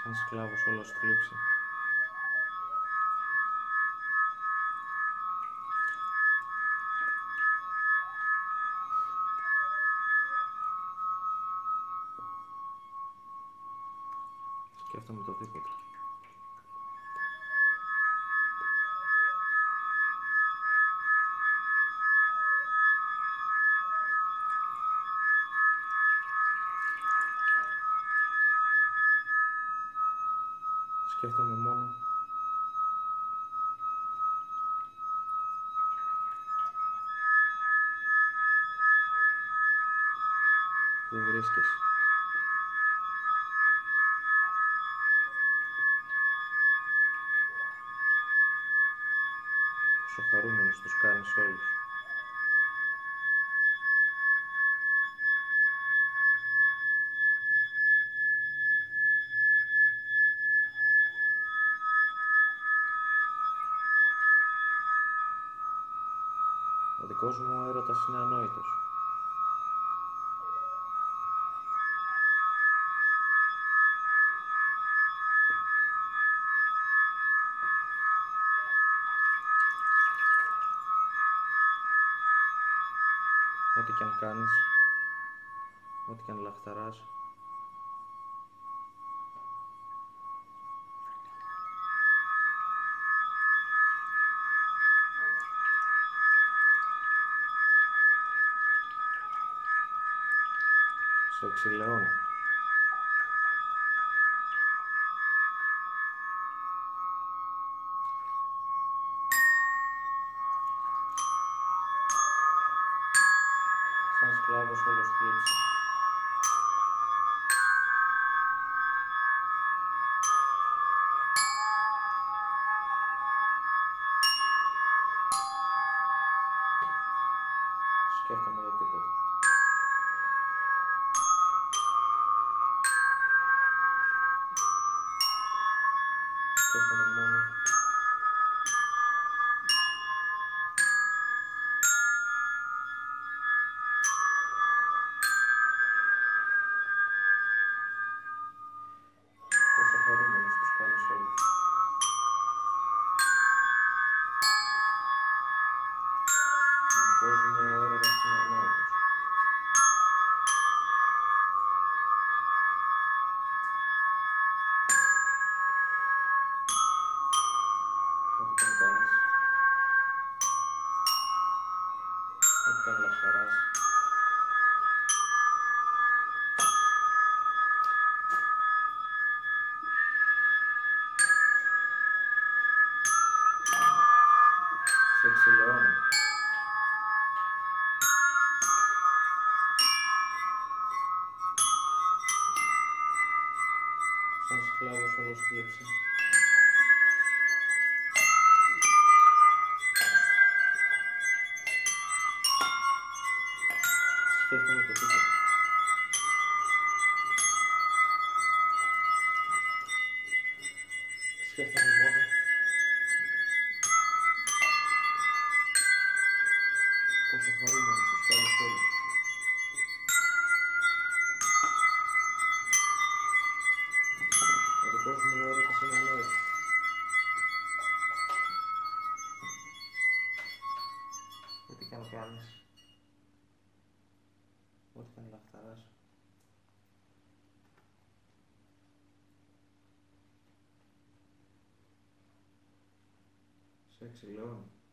Σαν σκλάβος όλος θλίψη. Σκέφτομαι το τίποτα. Σκέφτομαι μόνο πού βρίσκεσαι. Πόσο χαρούμενος τους κάνεις όλους. Ο δικός μου ο έρωτας είναι ανόητος. Ό,τι κι αν κάνεις, ό,τι κι αν λαχταράς, σε εξηλαιώνει. Σαν σκλάβος όλος θλίψη. Σκέφτομαι το τίποτα. Σκέφτομαι μόνο πόσο χαρούμενος τους κάνεις όλους. Ο δικός μου ο έρωτας είναι ανόητος. Ό,τι κι αν κάνεις, ό,τι κι αν λαχταράς, σε εξηλαιώνει. Σαν σκλάβος όλος θλίψη. Σκέφτομαι το τίποτα. Σκέφτομαι μόνο πόσο χαρούμενος τους κάνεις όλους. Ο δικός μου ο έρωτας είναι ανόητος. Ό,τι κι αν κάνεις, ό,τι κι αν λαχταράς, σε εξηλαιώνει.